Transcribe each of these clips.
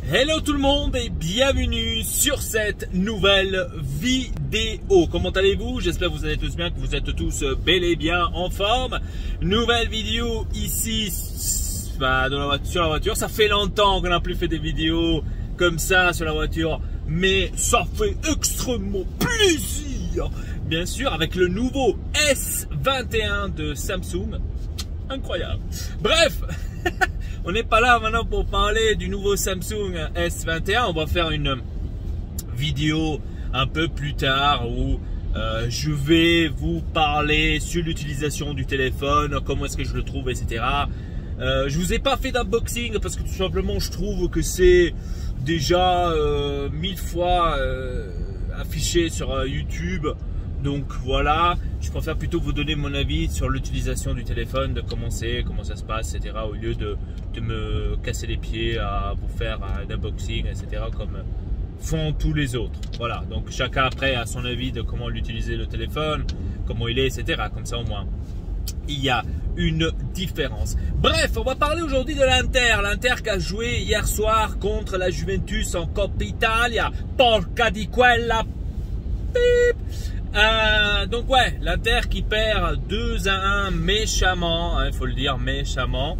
Hello tout le monde et bienvenue sur cette nouvelle vidéo. Comment allez-vous? J'espère que vous allez tous bien, que vous êtes tous bel et bien en forme. Nouvelle vidéo ici sur la voiture. Ça fait longtemps qu'on n'a plus fait des vidéos comme ça sur la voiture, mais ça fait extrêmement plaisir. Bien sûr, avec le nouveau S21 de Samsung. Incroyable. Bref. On n'est pas là maintenant pour parler du nouveau Samsung S21. On va faire une vidéo un peu plus tard où je vais vous parler sur l'utilisation du téléphone, comment est-ce que je le trouve, etc. Je vous ai pas fait d'unboxing parce que tout simplement je trouve que c'est déjà 1000 fois affiché sur YouTube. Donc voilà, je préfère plutôt vous donner mon avis sur l'utilisation du téléphone, de comment c'est, comment ça se passe, etc. Au lieu de me casser les pieds à vous faire un unboxing, etc. comme font tous les autres. Voilà, donc chacun après a son avis de comment l'utiliser le téléphone, comment il est, etc. Comme ça au moins, il y a une différence. Bref, on va parler aujourd'hui de l'Inter. L'Inter qui a joué hier soir contre la Juventus en Coppa Italia. Porca di quella pip. Donc ouais, l'Inter qui perd 2-1 méchamment, il faut le dire, méchamment.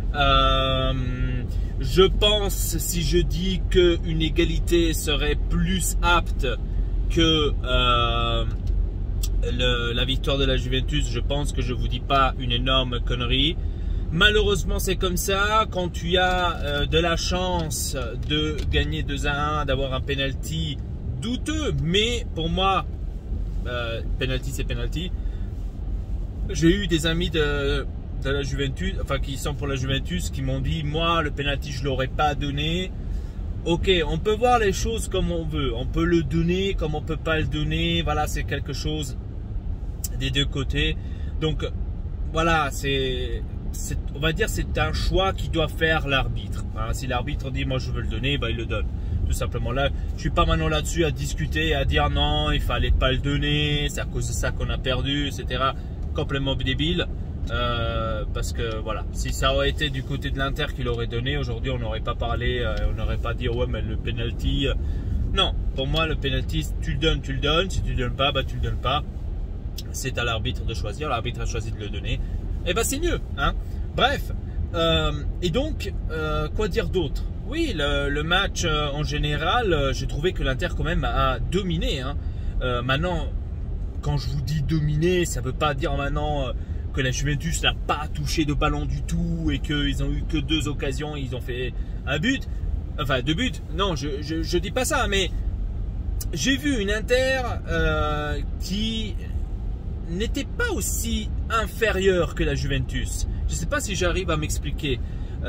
Je pense, si je dis qu'une égalité serait plus apte que la victoire de la Juventus, je pense que je vous dis pas une énorme connerie. Malheureusement, c'est comme ça. Quand tu as de la chance de gagner 2-1, d'avoir un penalty douteux, mais pour moi, penalty c'est penalty. J'ai eu des amis de la Juventus, enfin qui sont pour la Juventus, qui m'ont dit moi le penalty je l'aurais pas donné. Ok, on peut voir les choses comme on veut, on peut le donner comme on peut pas le donner. Voilà, c'est quelque chose des deux côtés. Donc voilà, on va dire c'est un choix qui doit faire l'arbitre. Hein, si l'arbitre dit moi je veux le donner, bah, il le donne. Tout simplement là, je suis pas maintenant là-dessus à discuter, à dire non, il fallait pas le donner, c'est à cause de ça qu'on a perdu, etc. Complètement débile. Parce que voilà, si ça aurait été du côté de l'Inter qu'il aurait donné, aujourd'hui on n'aurait pas parlé, on n'aurait pas dit ouais mais le penalty. Non, pour moi le penalty, tu le donnes, si tu le donnes pas, bah tu le donnes pas. C'est à l'arbitre de choisir, l'arbitre a choisi de le donner, et bah c'est mieux, hein. Bref, et donc quoi dire d'autre? Oui, le match en général, j'ai trouvé que l'Inter quand même a dominé, hein. Maintenant, quand je vous dis dominer, ça ne veut pas dire maintenant que la Juventus n'a pas touché de ballon du tout et qu'ils ont eu que 2 occasions, ils ont fait un but, enfin 2 buts. Non, je dis pas ça, mais j'ai vu une Inter qui n'était pas aussi inférieure que la Juventus. Je ne sais pas si j'arrive à m'expliquer.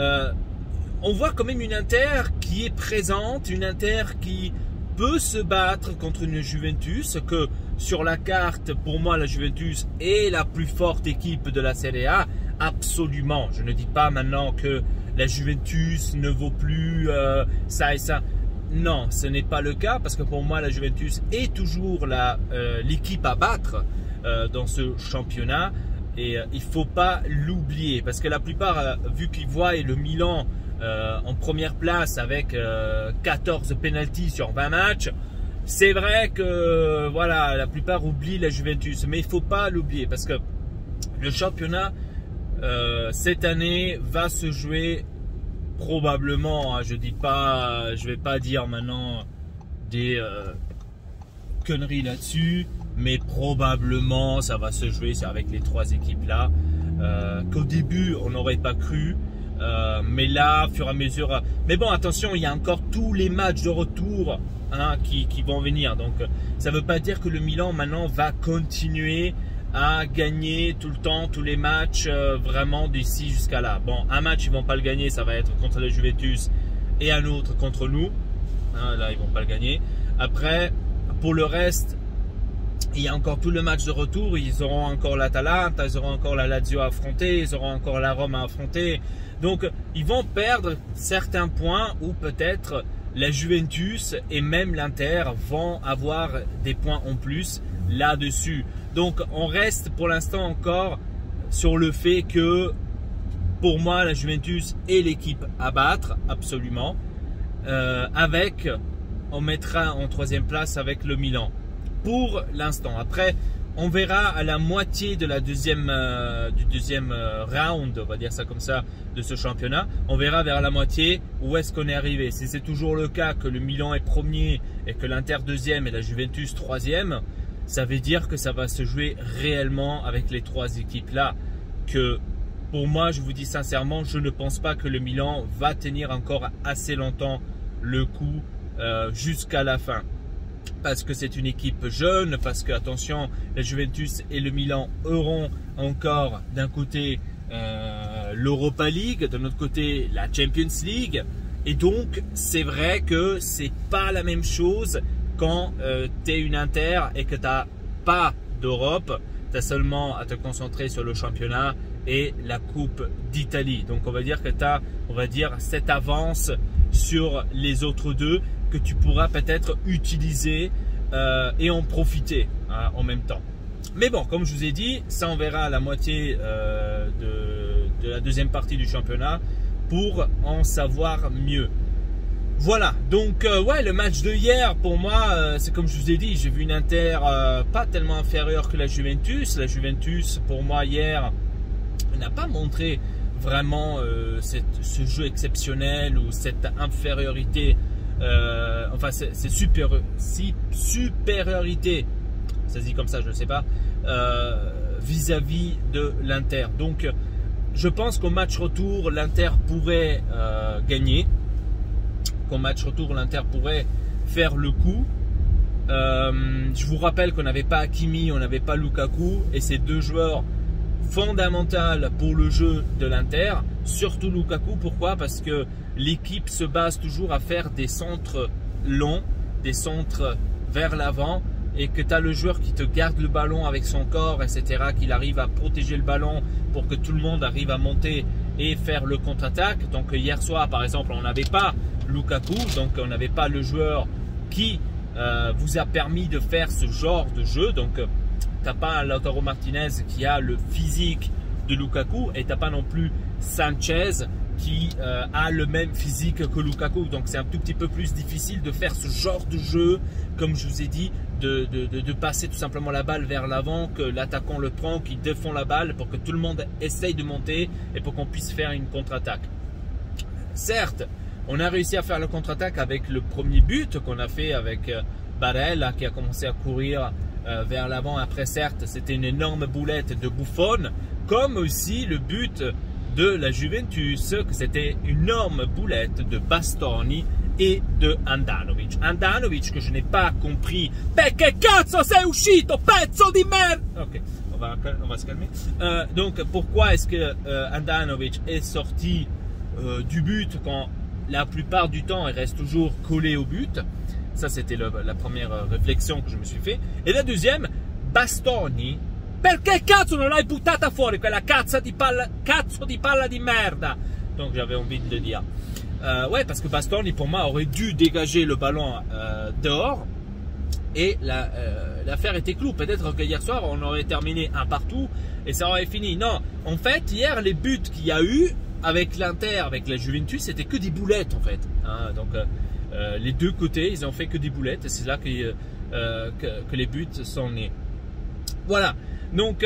On voit quand même une Inter qui est présente, une Inter qui peut se battre contre une Juventus, que sur la carte, pour moi, la Juventus est la plus forte équipe de la Serie A, absolument. Je ne dis pas maintenant que la Juventus ne vaut plus ça et ça. Non, ce n'est pas le cas, parce que pour moi, la Juventus est toujours l'équipe à battre dans ce championnat. Et il ne faut pas l'oublier, parce que la plupart, vu qu'ils voient le Milan en première place avec 14 penalties sur 20 matchs, c'est vrai que voilà, la plupart oublient la Juventus, mais il ne faut pas l'oublier parce que le championnat cette année va se jouer probablement, hein, je vais pas dire maintenant des conneries là-dessus, mais probablement ça va se jouer avec les 3 équipes là, qu'au début on n'aurait pas cru. Mais là, au fur et à mesure. Mais bon, attention, il y a encore tous les matchs de retour, hein, qui vont venir. Donc, ça ne veut pas dire que le Milan maintenant va continuer à gagner tout le temps, tous les matchs, vraiment d'ici jusqu'à là. Bon, un match, ils ne vont pas le gagner, ça va être contre la Juventus, et un autre contre nous. Hein, là, ils ne vont pas le gagner. Après, pour le reste, il y a encore tout le match de retour. Ils auront encore l'Atalanta, ils auront encore la Lazio à affronter, ils auront encore la Rome à affronter. Donc, ils vont perdre certains points où peut-être la Juventus et même l'Inter vont avoir des points en plus là-dessus. Donc, on reste pour l'instant encore sur le fait que pour moi, la Juventus est l'équipe à battre, absolument. on mettra en troisième place avec le Milan. Pour l'instant. Après, on verra à la moitié de la du deuxième round, on va dire ça comme ça, de ce championnat. On verra vers la moitié où est-ce qu'on est arrivé. Si c'est toujours le cas que le Milan est premier et que l'Inter deuxième et la Juventus troisième, ça veut dire que ça va se jouer réellement avec les trois équipes là. Que pour moi, je vous dis sincèrement, je ne pense pas que le Milan va tenir encore assez longtemps le coup jusqu'à la fin. Parce que c'est une équipe jeune, parce que attention, la Juventus et le Milan auront encore d'un côté l'Europa League, de l'autre côté la Champions League. Et donc, c'est vrai que c'est pas la même chose quand tu es une Inter et que tu n'as pas d'Europe. Tu as seulement à te concentrer sur le championnat et la Coupe d'Italie. Donc, on va dire que tu as, cette avance sur les autres deux que tu pourras peut-être utiliser et en profiter en même temps. Mais bon, comme je vous ai dit, ça on verra à la moitié de la deuxième partie du championnat pour en savoir mieux. Voilà, donc ouais, le match de hier pour moi, c'est comme je vous ai dit, j'ai vu une Inter pas tellement inférieure que la Juventus. La Juventus pour moi hier n'a pas montré vraiment ce jeu exceptionnel ou cette infériorité. Enfin, c'est supériorité, ça se dit comme ça, je ne sais pas, vis-à-vis de l'Inter. Donc, je pense qu'au match retour, l'Inter pourrait gagner. Qu'au match retour, l'Inter pourrait faire le coup. Je vous rappelle qu'on n'avait pas Hakimi, on n'avait pas Lukaku, et ces deux joueurs fondamentaux pour le jeu de l'Inter. Surtout Lukaku, pourquoi? Parce que l'équipe se base toujours à faire des centres longs, des centres vers l'avant, et que tu as le joueur qui te garde le ballon avec son corps, etc., qu'il arrive à protéger le ballon pour que tout le monde arrive à monter et faire le contre-attaque. Donc hier soir, par exemple, on n'avait pas Lukaku, donc on n'avait pas le joueur qui vous a permis de faire ce genre de jeu. Donc tu n'as pas Lautaro Martinez qui a le physique de Lukaku, et tu n'as pas non plus Sanchez qui a le même physique que Lukaku. Donc c'est un tout petit peu plus difficile de faire ce genre de jeu, comme je vous ai dit, de passer tout simplement la balle vers l'avant, que l'attaquant le prend, qu'il défend la balle pour que tout le monde essaye de monter et pour qu'on puisse faire une contre-attaque. Certes, on a réussi à faire le contre-attaque avec le premier but qu'on a fait avec Barella, qui a commencé à courir vers l'avant. Après, certes, c'était une énorme boulette de Buffon, comme aussi le but de la Juventus, que c'était une énorme boulette de Bastoni et de Handanovic. Handanovic que je n'ai pas compris. Perché cazzo sei uscito, pezzo di merda! Ok, on va se calmer. Donc, pourquoi est-ce que Handanovic est sorti du but quand la plupart du temps il reste toujours collé au but? Ça, c'était la première réflexion que je me suis fait. Et la deuxième, Bastoni. Perché cazzo non l'hai buttata fuori quella cazzo di palla di merda? Donc j'avais envie de le dire. Ouais, parce que Bastoni pour moi aurait dû dégager le ballon dehors, et l'affaire était clou. Peut-être que hier soir on aurait terminé un partout et ça aurait fini. Non, en fait hier les buts qu'il y a eu avec l'Inter, avec la Juventus, c'était que des boulettes en fait. Hein, donc les deux côtés ils ont fait que des boulettes, et c'est là que les buts sont nés. Voilà. Donc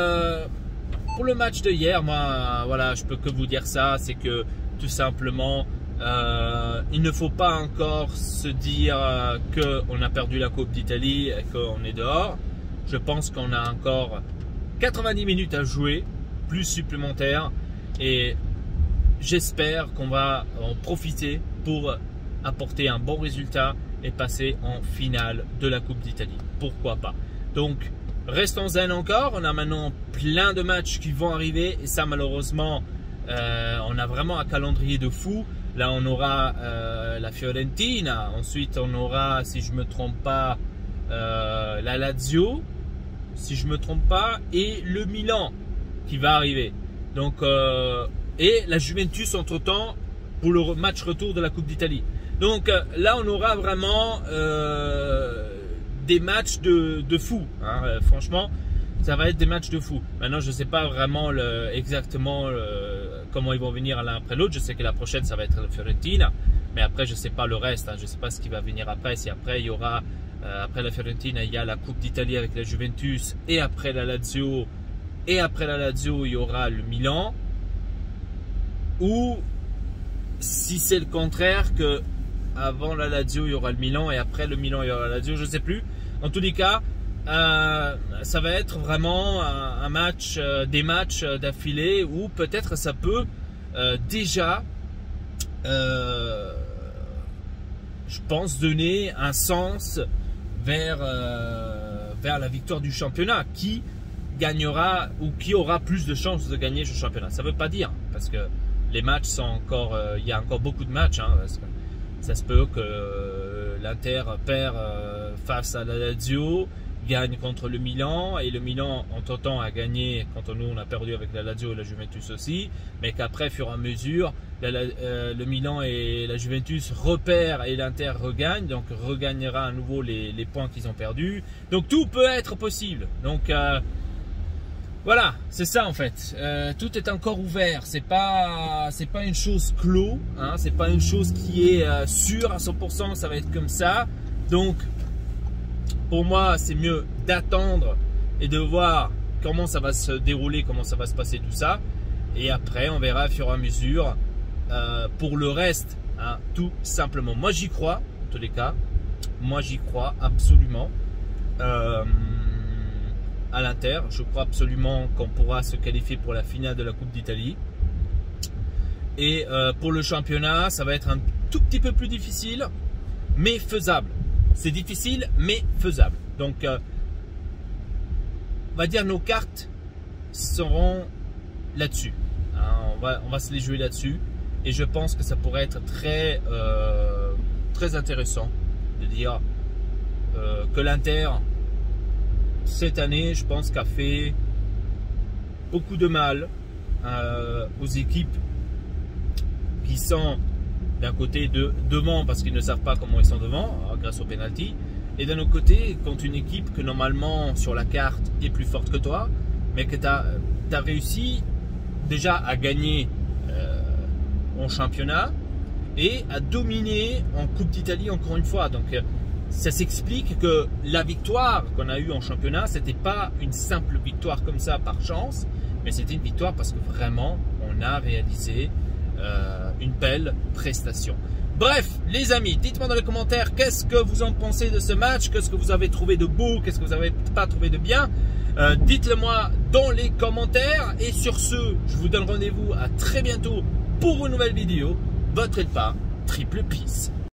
pour le match de hier, moi voilà, je peux que vous dire ça, c'est que tout simplement il ne faut pas encore se dire qu'on a perdu la Coupe d'Italie et qu'on est dehors. Je pense qu'on a encore 90 minutes à jouer, plus supplémentaires, et j'espère qu'on va en profiter pour apporter un bon résultat et passer en finale de la Coupe d'Italie. Pourquoi pas? Donc restons zen encore, on a maintenant plein de matchs qui vont arriver, et ça malheureusement on a vraiment un calendrier de fou. Là on aura la Fiorentina, ensuite on aura, si je ne me trompe pas, la Lazio, si je ne me trompe pas, et le Milan qui va arriver. Donc et la Juventus entre temps pour le match retour de la Coupe d'Italie. Donc là on aura vraiment des matchs de fou, hein. Franchement ça va être des matchs de fou. Maintenant je ne sais pas vraiment exactement comment ils vont venir l'un après l'autre. Je sais que la prochaine ça va être la Fiorentina, Mais après, je ne sais pas le reste. Hein. Je ne sais pas ce qui va venir après. Si après, il y aura, après la Fiorentina, il y a la Coupe d'Italie avec la Juventus. Et après la Lazio. Et après la Lazio, il y aura le Milan. Ou si c'est le contraire, que avant la Lazio, il y aura le Milan. Et après le Milan, il y aura la Lazio. Je ne sais plus. En tous les cas, ça va être vraiment un match, des matchs d'affilée où peut-être ça peut déjà, je pense, donner un sens vers la victoire du championnat. Qui gagnera ou qui aura plus de chances de gagner ce championnat? Ça ne veut pas dire, parce que les matchs sont encore, il y a encore beaucoup de matchs, hein, parce que ça se peut que l'Inter perd face à la Lazio, gagne contre le Milan, et le Milan entre-temps a gagné quand nous on a perdu avec la Lazio et la Juventus aussi, mais qu'après, au fur et à mesure, le Milan et la Juventus repèrent et l'Inter regagne, donc regagnera à nouveau les points qu'ils ont perdus. Donc tout peut être possible. Donc voilà, c'est ça en fait. Tout est encore ouvert. C'est pas une chose clos, hein, c'est pas une chose qui est sûre à 100%. Ça va être comme ça. Donc pour moi, c'est mieux d'attendre et de voir comment ça va se dérouler, comment ça va se passer tout ça. Et après, on verra au fur et à mesure pour le reste, hein, tout simplement. Moi, j'y crois, en tous les cas. Moi, j'y crois absolument. À l'Inter, je crois absolument qu'on pourra se qualifier pour la finale de la Coupe d'Italie. Et pour le championnat, ça va être un tout petit peu plus difficile, mais faisable. C'est difficile, mais faisable. Donc, on va dire nos cartes seront là-dessus. Hein, on va se les jouer là-dessus. Et je pense que ça pourrait être très, très intéressant de dire que l'Inter, cette année, je pense qu'a fait beaucoup de mal aux équipes qui sont d'un côté devant parce qu'ils ne savent pas comment ils sont devant grâce au penalty, et d'un autre côté contre une équipe que normalement sur la carte est plus forte que toi, mais que tu as réussi déjà à gagner en championnat et à dominer en Coupe d'Italie encore une fois. Donc ça s'explique que la victoire qu'on a eue en championnat, c'était pas une simple victoire comme ça par chance, mais c'était une victoire parce que vraiment on a réalisé une belle prestation. Bref, les amis, dites-moi dans les commentaires qu'est-ce que vous en pensez de ce match, qu'est-ce que vous avez trouvé de beau, qu'est-ce que vous n'avez pas trouvé de bien. Dites-le moi dans les commentaires. Et sur ce, je vous donne rendez-vous à très bientôt pour une nouvelle vidéo. Votre Elpa, triple peace.